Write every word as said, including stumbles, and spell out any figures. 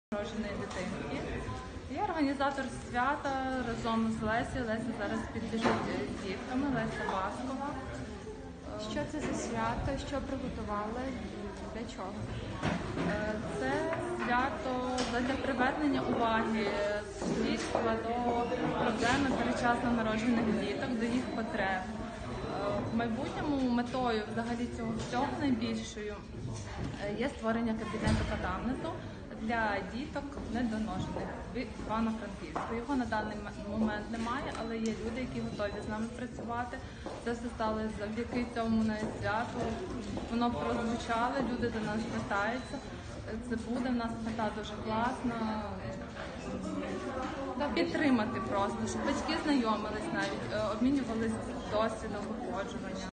Народженої дитинки. Я організатор свята разом з Лесією. Леся зараз підбіжить з дітками, Леся Баскова. Що це за свято? Що приготували? Для чого? Це свято для привернення уваги суспільства до проблеми передчасно народжених діток, до їх потреб. В майбутньому метою взагалі цього всього найбільшою є створення кабінету кадамнезу для діток недоношених в Івано-Франківську. Його на даний момент немає, але є люди, які готові з нами працювати. Це все стало завдяки цьому на святу. Воно прозвучало, люди до нас звертаються. Це буде в нас мета дуже класна. Підтримати просто, щоб батьки знайомились навіть, обмінювалися досвідом виходжування.